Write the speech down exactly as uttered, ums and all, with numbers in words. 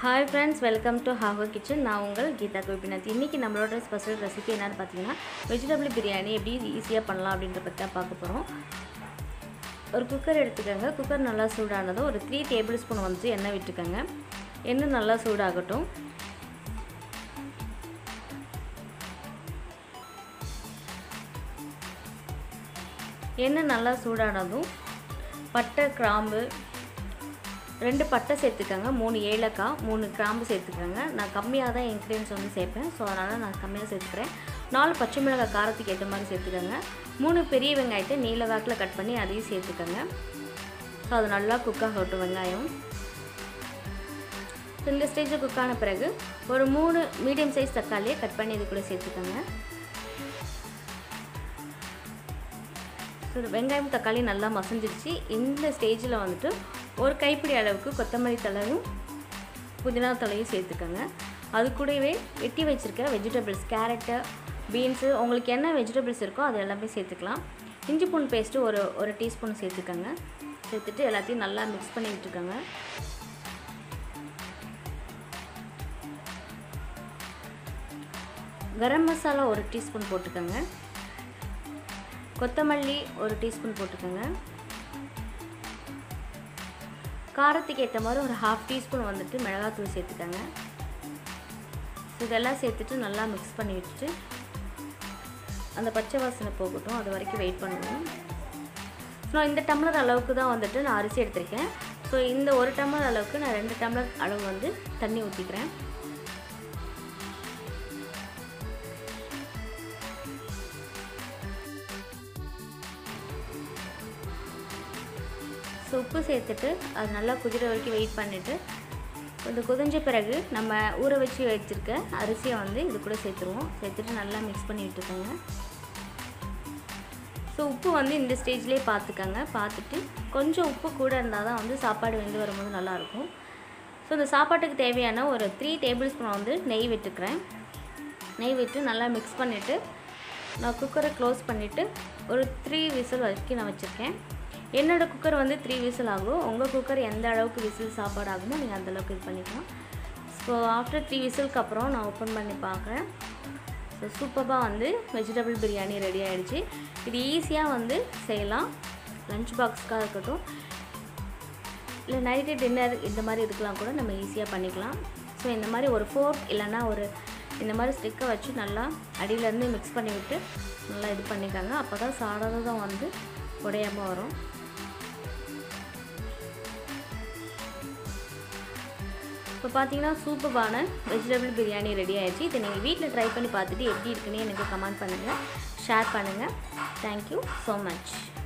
Hi friends, welcome to Hago Kitchen. நான் உங்கள் கீதா கோபிநாத். இன்னைக்கு நம்மளோட ஸ்பெஷல் ரெசிபி என்னன்னு பார்த்தீங்கன்னா வெஜிடபிள் பிரியாணி எப்படி ஈஸியா பண்ணலாம் அப்படிங்கறத பத்தி தான் பார்க்க போறோம். ஒரு குக்கர் எடுத்துக்கங்க. குக்கர் நல்லா சூடானதும் ஒரு three டேபிள்ஸ்பூன் வந்து எண்ணெய் விட்டுக்கங்க. எண்ணெய் நல்லா சூடாகட்டும். எண்ணெய் நல்லா சூடானதும் பட்டை கிராம்பு ரெண்டு பட்டை சேர்த்துக்கங்க, மூணு ஏலக்காய், மூணு கிராம்பு சேர்த்துக்கங்க. நான் கம்மியாக தான் இன்கிரிடியன்ஸ் வந்து சேர்ப்பேன், ஸோ அதனால் நான் கம்மியாக சேர்த்துக்கிறேன். நாலு பச்சை மிளகாய் காரத்துக்கு ஏற்ற மாதிரி சேர்த்துக்கங்க. மூணு பெரிய வெங்காயத்தை நீல வாக்கில் கட் பண்ணி அதையும் சேர்த்துக்கங்க. ஸோ அது நல்லா குக் ஆகட்டும் வெங்காயம். இந்த ஸ்டேஜில் குக் ஆன பிறகு ஒரு மூணு மீடியம் சைஸ் தக்காளியை கட் பண்ணி இது கூட சேர்த்துக்கங்க. வெங்காயம் தக்காளி நல்லா மசிஞ்சிருச்சு. இந்த ஸ்டேஜில் வந்துட்டு ஒரு கைப்பிடி அளவுக்கு கொத்தமல்லி தழையும் புதினா தழையும் சேர்த்துக்கோங்க. அது கூடவே வெட்டி வச்சுருக்க வெஜிடபிள்ஸ் கேரட்டு, பீன்ஸு, உங்களுக்கு என்ன வெஜிடபிள்ஸ் இருக்கோ அது எல்லாமே சேர்த்துக்கலாம். இஞ்சி பூண்டு பேஸ்ட்டு ஒரு ஒரு டீஸ்பூன் சேர்த்துக்கோங்க. சேர்த்துட்டு எல்லாத்தையும் நல்லா மிக்ஸ் பண்ணி விட்டுக்கோங்க. கரம் மசாலா ஒரு டீஸ்பூன் போட்டுக்கோங்க. கொத்தமல்லி ஒரு டீஸ்பூன் போட்டுக்கோங்க. காரத்துக்கு ஏற்ற மாதிரி ஒரு ஹாஃப் டீஸ்பூன் வந்துட்டு மிளகாத்தூள் சேர்த்துக்கோங்க. இதெல்லாம் சேர்த்துட்டு நல்லா மிக்ஸ் பண்ணி விட்டுட்டு அந்த பச்சை வாசனை போகட்டும், அது வரைக்கும் வெயிட் பண்ணுவோம். ஸோ இந்த டம்ளர் அளவுக்கு தான் வந்துட்டு நான் அரிசி எடுத்திருக்கேன். ஸோ இந்த ஒரு டம்ளர் அளவுக்கு நான் ரெண்டு டம்ளர் அளவு வந்து தண்ணி ஊற்றிக்கிறேன். ஸோ உப்பு சேர்த்துட்டு அது நல்லா குதிர வரைக்கும் வெயிட் பண்ணிவிட்டு கொஞ்சம் கொதிஞ்ச பிறகு நம்ம ஊற வச்சு வச்சுருக்க அரிசியை வந்து இது கூட சேர்த்துருவோம். சேர்த்துட்டு நல்லா மிக்ஸ் பண்ணி விட்டுக்கோங்க. ஸோ உப்பு வந்து இந்த ஸ்டேஜ்லேயே பார்த்துக்கோங்க. பார்த்துட்டு கொஞ்சம் உப்பு கூட இருந்தால் தான் வந்து சாப்பாடு வெந்து வரும்போது நல்லாயிருக்கும். ஸோ இந்த சாப்பாட்டுக்கு தேவையான ஒரு த்ரீ டேபிள் ஸ்பூன் வந்து நெய் விட்டுக்கிறேன். நெய் விட்டு நல்லா மிக்ஸ் பண்ணிவிட்டு நான் குக்கரை க்ளோஸ் பண்ணிவிட்டு ஒரு த்ரீ விசில் வரைக்கும் நான் வச்சுருக்கேன். என்னோடய குக்கர் வந்து த்ரீ விசில் ஆகும். உங்கள் குக்கர் எந்த அளவுக்கு விசில் சாப்பாடு ஆகுமோ நீங்கள் அந்தளவுக்கு இது பண்ணிக்கலாம். ஸோ ஆஃப்டர் த்ரீ விசிலுக்கு அப்புறம் நான் ஓப்பன் பண்ணி பார்க்குறேன். ஸோ சூப்பராக வந்து வெஜிடபிள் பிரியாணி ரெடி ஆகிடுச்சு. இது ஈஸியாக வந்து செய்யலாம். லஞ்ச் பாக்ஸுக்காக இருக்கட்டும், இல்லை நைட்டு டின்னர் இந்த மாதிரி இதுக்கெலாம் கூட நம்ம ஈஸியாக பண்ணிக்கலாம். ஸோ இந்த மாதிரி ஒரு ஃபோர்க் இல்லைன்னா ஒரு இந்த மாதிரி ஸ்டிக்கை வச்சு நல்லா அடியிலேருந்து மிக்ஸ் பண்ணி விட்டு நல்லா இது பண்ணிக்காங்க. அப்போ தான் சாதம் வந்து உடையாமல் வரும். இப்போ பார்த்தீங்கன்னா சூப்பரான வெஜிடபிள் பிரியாணி ரெடி ஆகிடுச்சு. இதை நீங்கள் வீட்டில் ட்ரை பண்ணி பார்த்துட்டு எப்படி இருக்குன்னு எனக்கு கமெண்ட் பண்ணுங்கள், ஷேர் பண்ணுங்கள். Thank you so much.